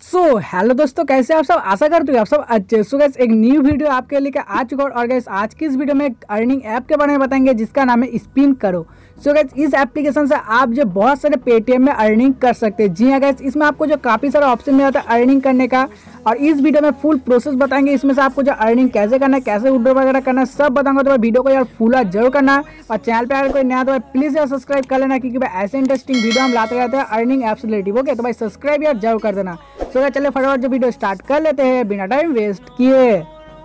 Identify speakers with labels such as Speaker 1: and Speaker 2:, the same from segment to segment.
Speaker 1: Hello दोस्तों, कैसे आप सब। आशा करते हो आप सब अच्छे। सो गाइस, एक न्यू वीडियो आपके लिए आ चुका है। और गाइस, आज की इस वीडियो में एक अर्निंग ऐप के बारे में बताएंगे जिसका नाम है स्पिन करो। सो गाइस, इस एप्लीकेशन से आप जो बहुत सारे पेटीएम में अर्निंग कर सकते हैं। जी हाँ गाइस, इसमें आपको जो काफी सारा ऑप्शन मिल जाता है अर्निंग करने का। और इस वीडियो में फुल प्रोसेस बताएंगे। इसमें से आपको जो अर्निंग कैसे करना है, कैसे विड्रॉ वगैरह करना है, सब बताऊंगा। तो भाई वीडियो को यार फुल जरूर करना है। और चैनल पे अगर कोई नया तो भाई प्लीज यार सब्सक्राइब कर लेना, क्योंकि भाई ऐसे इंटरेस्टिंग वीडियो हम लाते रहते हैं अर्निंग ऐप से रिलेटेड। ओके, तो भाई सब्सक्राइब यार जरूर कर देना। सो गाइस, चलिए फटाफट जो वीडियो स्टार्ट कर लेते हैं बिना टाइम वेस्ट किए।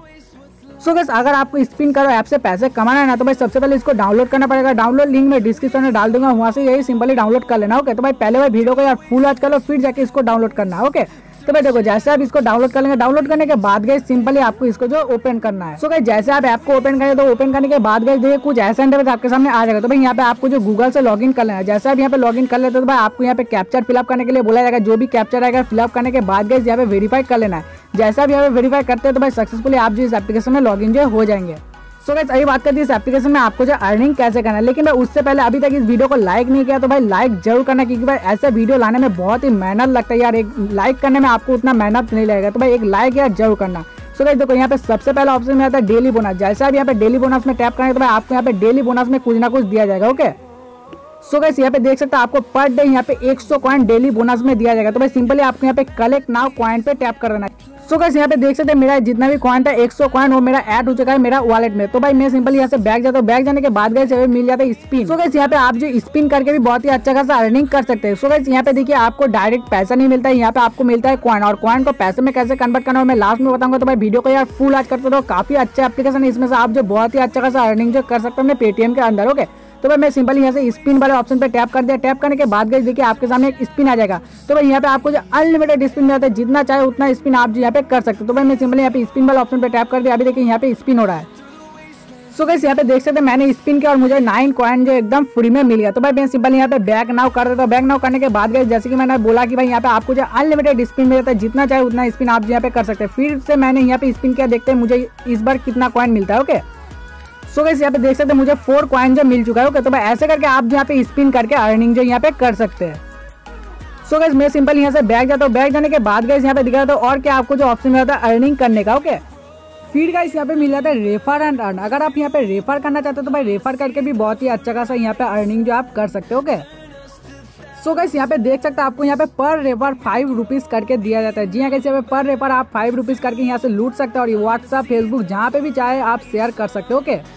Speaker 1: सो गाइस, अगर आपको स्पिन करो ऐप से पैसे कमाना है ना, तो भाई सबसे पहले इसको डाउनलोड करना पड़ेगा। डाउनलोड लिंक में डिस्क्रिप्शन में डाल दूंगा, वहां से यही सिंपली डाउनलोड कर लेना। ओके, तो भाई पहले भाई वीडियो को यार फुल वॉच कर लो, फिर जाके इसको डाउनलोड करना है। ओके, तो भाई देखो, जैसे आप इसको डाउनलोड कर लेंगे, डाउनलोड करने के बाद गाइस सिंपली आपको इसको जो ओपन करना है। सो गाइस, जैसे आप ऐप को ओपन करें, तो ओपन करने के बाद गाइस देखिए कुछ ऐसा इंटरफेस आपके सामने आ जाएगा। तो भाई यहाँ पे आपको जो गूगल से लॉगिन कर लेना है। जैसे आप यहाँ पे लॉगिन कर लेते हो, तो भाई आपको यहाँ पे कैप्चर फिलअप करने के लिए बोला जाएगा। जो भी कैप्चर आएगा फिलअप करने के बाद गाइस यहाँ पे वेरीफाई कर लेना है। जैसे आप यहाँ पे वेरीफाई करते हैं, तो भाई सक्सेसफुली आप जो इस एप्लीकेशन में लॉगिन जो हो जाएंगे। सो गाइस, अभी बात करते हैं इस एप्लीकेशन में आपको जो अर्निंग कैसे करना है। लेकिन भाई उससे पहले अभी तक इस वीडियो को लाइक नहीं किया तो भाई लाइक जरूर करना, क्योंकि भाई ऐसे वीडियो लाने में बहुत ही मेहनत लगता है यार। एक लाइक करने में आपको उतना मेहनत नहीं लगेगा, तो भाई एक लाइक यार जरूर करना। सो गाइस देखो, यहाँ पे सबसे पहला ऑप्शन में आता है डेली बोनस। जैसे आप यहाँ पे डेली बोनस में टैप करेंगे, तो भाई आपको यहाँ पे डेली बोनस में कुछ ना कुछ दिया जाएगा। ओके, सो गाइस यहाँ पे देख सकते हैं आपको पर डे यहाँ पे 100 कॉइन डेली बोनस में दिया जाएगा। तो भाई सिंपली आपको यहाँ पे कलेक्ट नाउ कॉइन पे टैप कर देना है। सो गाइस यहाँ पे देख सकते हैं मेरा जितना भी कॉइन था 100 कॉइन वो मेरा ऐड हो चुका है मेरा वॉलेट में। तो भाई मैं सिंपली यहाँ से बैक जाता हूँ। बैक जाने के बाद गाइस यहाँ पे मिल जाता है स्पिन। सो गाइस यहाँ पे आप जो स्पिन करके भी बहुत ही अच्छा खासा अर्निंग कर सकते हैं। सो गाइस यहाँ पे देखिए आपको डायरेक्ट पैसा नहीं मिलता है, यहाँ पे आपको मिलता है कॉइन। और कॉइन को पैसे में कैसे कन्वर्ट करना है मैं लास्ट में बताऊंगा। तो भाई वीडियो को यार फुल आज करते रहो। काफी अच्छा एप्लीकेशन है, इसमें से आप जो बहुत ही अच्छा खासा अर्निंग जो कर सकते हैं अपने पेटीएम के अंदर। ओके, तो भाई मैं सिंपली यहाँ से स्पिन वाले ऑप्शन पे टैप कर दिया। टैप करने के बाद गाइस देखिए आपके सामने एक स्पिन आ जाएगा। तो भाई यहाँ पे आपको जो अनलिमिटेड स्पिन मिलता है, जितना चाहे उतना स्पिन आप जो यहाँ पे कर सकते हो। तो भाई मैं सिंपली यहाँ पे स्पिन वाले ऑप्शन पे टैप कर दिया। अभी देखिए यहाँ पे स्पिन हो रहा है। सो गाइस यहाँ पे देख सकते हैं मैंने स्पिन किया और मुझे 9 कॉइन जो एकदम फ्री में मिल गया। तो भाई मैं सिंपली यहाँ पे बैक नाउ कर देता हूँ। बैक नाउ करने के बाद गाइस जैसे कि मैंने बोला कि भाई यहाँ पे आपको जो अनलिमिटेड स्पिन मिलता है, जितना चाहे उतना स्पिन आप यहाँ पे कर सकते हैं। फिर से मैंने यहाँ पे स्पिन किया, देखते हैं मुझे इस बार कितना कॉइन मिलता है। ओके, सो गाइस यहाँ पे देख सकते हैं मुझे 4 कॉइन जो मिल चुका है। ओके, तो भाई ऐसे करके आप यहाँ पे स्पिन करके अर्निंग जो यहाँ पे कर सकते हैं। सो गाइस मैं सिंपल यहाँ से बैक जाता हूँ। बैक जाने के बाद गाइस यहाँ पे दिखा था और क्या आपको जो ऑप्शन मिलता है अर्निंग करने का। ओके, फिर गाइस यहाँ पे मिल जाता है रेफर एंड अर्न। अगर आप यहाँ पे रेफर करना चाहते हो तो भाई रेफर करके भी बहुत ही अच्छा खासा यहाँ पे अर्निंग जो आप कर सकते हो। ओके, सो गाइस यहाँ पे देख सकते हैं आपको यहाँ पे पर रेफर 5 रुपीज करके दिया जाता है। जी हाँ गाइस, यहाँ पे पर रेफर आप 5 रुपीज करके यहाँ से लूट सकते हो। और व्हाट्सएप फेसबुक जहाँ पे भी चाहे आप शेयर कर सकते हो। ओके,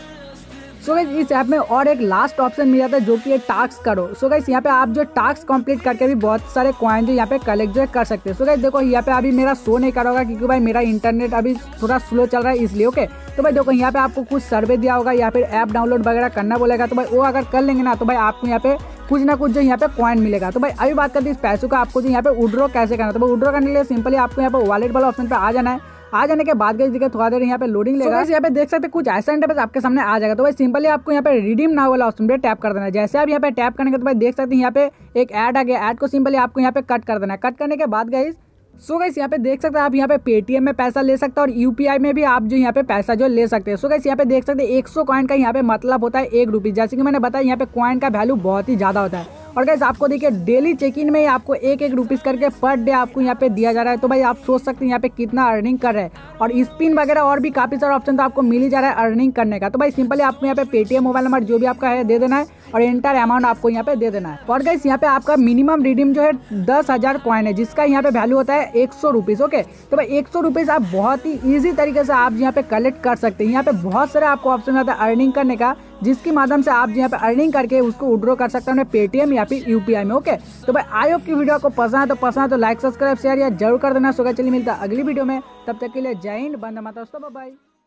Speaker 1: सो गाइस इस ऐप में और एक लास्ट ऑप्शन मिल जाता है जो कि है टास्क करो। सो गाइस यहाँ पे आप जो टास्क कंप्लीट करके भी बहुत सारे कॉइन जो यहाँ पे कलेक्ट जो कर सकते हैं। सो गाइस देखो यहाँ पे अभी मेरा शो नहीं कर होगा, क्योंकि भाई मेरा इंटरनेट अभी थोड़ा स्लो चल रहा है इसलिए। ओके, तो भाई देखो यहाँ पे आपको कुछ सर्वे दिया होगा या फिर ऐप डाउनलोड वगैरह करना बोलेगा। तो भाई वो अगर कर लेंगे ना, तो भाई आपको यहाँ पे कुछ ना कुछ जो यहाँ पे कॉइन मिलेगा। तो भाई अभी बात करते हैं इस पैसों का आपको जो यहाँ पे विड्रॉ कैसे करना है। तो भाई विड्रॉ करने के लिए सिंपली आपको यहाँ पे वॉलेट वाला ऑप्शन पे आ जाना है। आ जाने के बाद गाइस देखिए थोड़ा देर यहाँ पे लोडिंग लेगा। यहाँ पे देख सकते हैं कुछ ऐसा इंटरफेस आपके सामने आ जाएगा। तो भाई सिंपली आपको यहाँ पे रिडीम नाउ वाला ऑप्शन पे टैप कर देना है। जैसे आप यहाँ पे टैप करेंगे तो भाई देख सकते हैं यहाँ पे एक ऐड आ गया। ऐड को सिंपली आपको यहाँ पे कट कर देना है। कट करने के बाद गाइस सो गाइस यहाँ पे देख सकते हैं आप यहाँ पे पेटीएम में पैसा ले सकते हैं और यूपीआई में भी आप जो यहाँ पे पैसा जो ले सकते हैं। सो गाइस यहाँ पे देख सकते हैं 100 कॉइन का यहाँ पे मतलब होता है 1 रुपये। जैसे कि मैंने बताया यहाँ पे कॉइन का वैल्यू बहुत ही ज्यादा होता है। और गाइस आपको देखिए डेली चेक इन में आपको 1-1 रुपीज करके पर डे आपको यहाँ पे दिया जा रहा है। तो भाई आप सोच सकते हैं यहाँ पे कितना अर्निंग कर रहे हैं। और स्पिन वगैरह और भी काफी सारा ऑप्शन तो आपको मिल ही जा रहा है अर्निंग करने का। तो भाई सिंपली आपको यहाँ पे पेटीएम मोबाइल नंबर जो भी आपका है दे देना है और एंटर अमाउंट आपको यहाँ पे दे देना है। और गाइस यहाँ पे आपका मिनिमम रिडीम जो है 10,000 कॉइन है, जिसका यहाँ पे वैल्यू होता है 100 रुपीज। ओके, तो भाई 100 रुपीज आप बहुत ही ईजी तरीके से आप यहाँ पे कलेक्ट कर सकते हैं। यहाँ पे बहुत सारे आपको ऑप्शन आता है अर्निंग करने का, जिसके माध्यम से आप यहाँ पे अर्निंग करके उसको विड्रॉ कर सकते हैं पेटीएम या फिर यूपीआई में। ओके, तो भाई आई होप की वीडियो आपको पसंद है तो लाइक सब्सक्राइब शेयर या जरूर कर देना। सो चलिए मिलता है अगली वीडियो में, तब तक के लिए जय हिंद, वंदे मातरम, बाय बाय।